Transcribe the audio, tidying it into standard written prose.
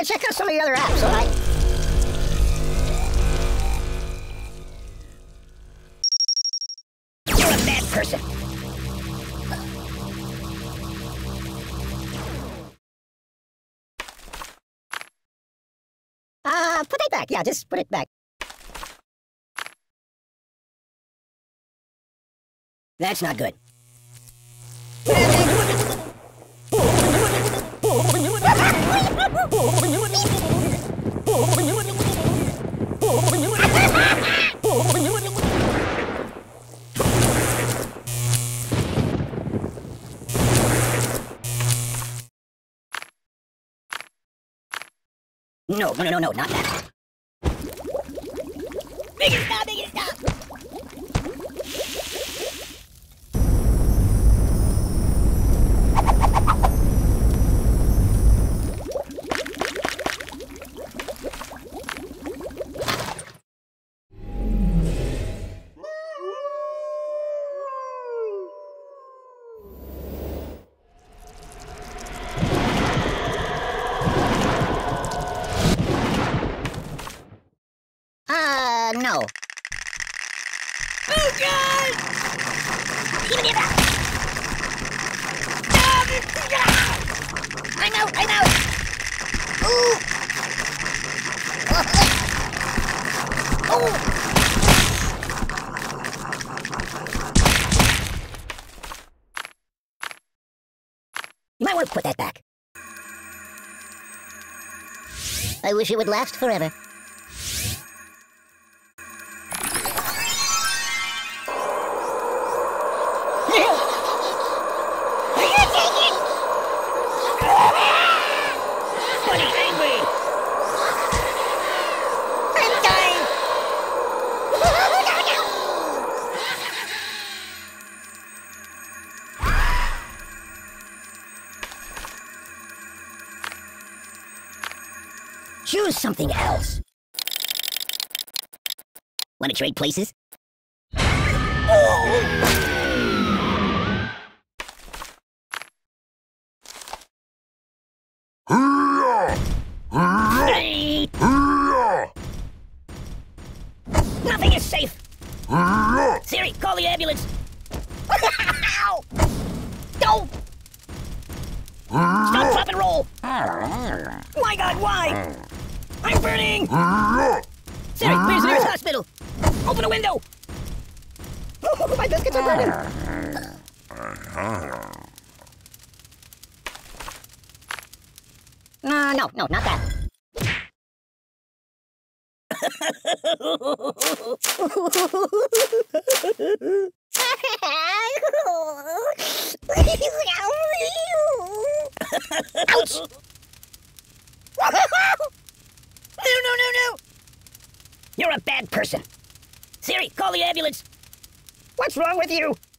to check out some of the other apps, alright? You're a bad person. Put it back. Yeah, just put it back. That's not good. No, not that. Make it stop, make it stop! No. Oh, God! I'm out! Ooh! Oh! You might want to put that back. I wish it would last forever. Choose something else. Want to trade places? Nothing is safe. Siri, call the ambulance. Ow! Don't! Stop, drop, and roll. My God, why? I'm burning! Siri, where's the nearest hospital? Open a window! Oh, my biscuits are burning! No, not that. Ouch! No! You're a bad person. Siri, call the ambulance. What's wrong with you?